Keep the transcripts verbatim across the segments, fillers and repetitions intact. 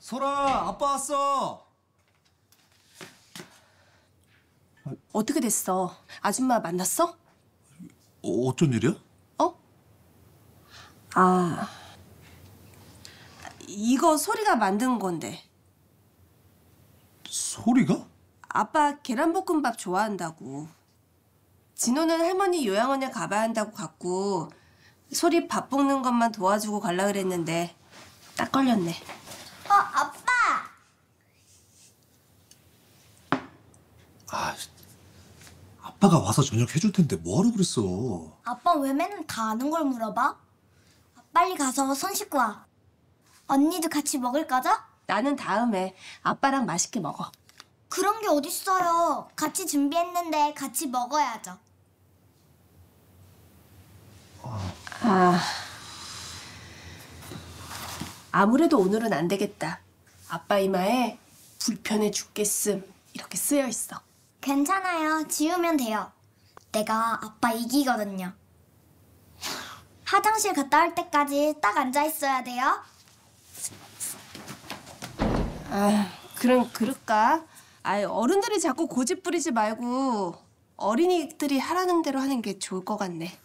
소라, 아빠 왔어. 어떻게 됐어? 아줌마 만났어? 어, 어쩐 일이야? 어? 아, 이거 소리가 만든 건데. 소리가? 아빠 계란볶음밥 좋아한다고. 진호는 할머니 요양원에 가봐야 한다고 갔고 소리 밥 볶는 것만 도와주고 갈라 그랬는데 딱 걸렸네. 어, 아빠! 아, 아빠가 와서 저녁 해줄 텐데 뭐하러 그랬어? 아빠 왜 맨날 다 아는 걸 물어봐? 빨리 가서 손 씻고 와. 언니도 같이 먹을 거죠? 나는 다음에 아빠랑 맛있게 먹어. 그런 게 어딨어요. 같이 준비했는데 같이 먹어야죠. 아, 아무래도 오늘은 안 되겠다. 아빠 이마에 불편해 죽겠음 이렇게 쓰여 있어. 괜찮아요. 지우면 돼요. 내가 아빠 이기거든요. 화장실 갔다 올 때까지 딱 앉아 있어야 돼요. 아, 그럼 그럴까? 아, 어른들이 자꾸 고집 부리지 말고 어린이들이 하라는 대로 하는 게 좋을 것 같네.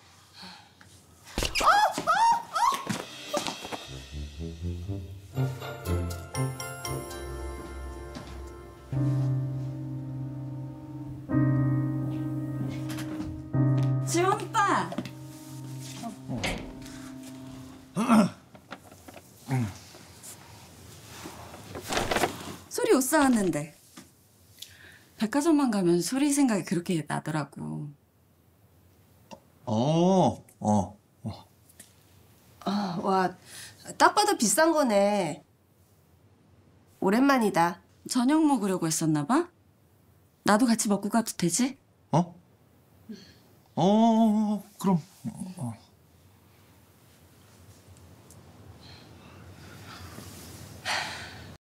지원 오빠. 소리 옷 사왔는데. 백화점만 가면 소리 생각이 그렇게 나더라고. 어, 어, 어. 아, 와, 딱 봐도 비싼 거네. 오랜만이다. 저녁 먹으려고 했었나 봐? 나도 같이 먹고 가도 되지? 어? 어, 그럼. 어.